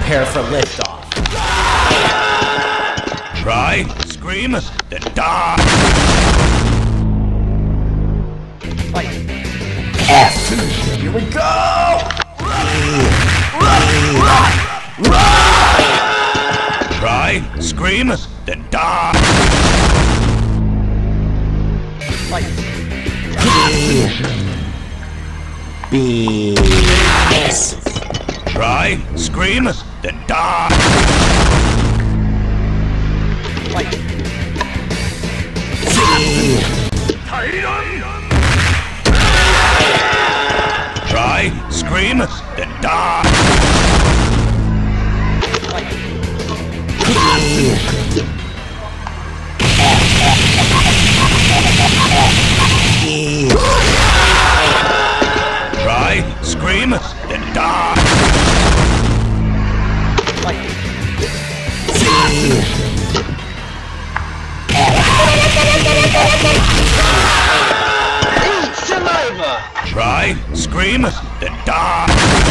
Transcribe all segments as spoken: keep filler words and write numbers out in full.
Prepare for liftoff. Try, scream, then die. F. Here we go! Try, scream, then die. B. S. Try, scream, then die. C. Try, scream, then die. E. Try, scream, then die. C. Eat saliva! Try, scream, then die.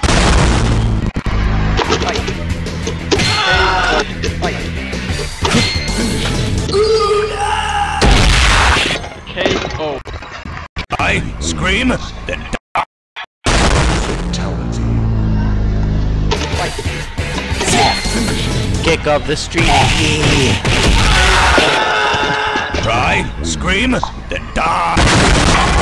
K O. Try, scream, then die. Kick of the street. E. Try, scream, then die.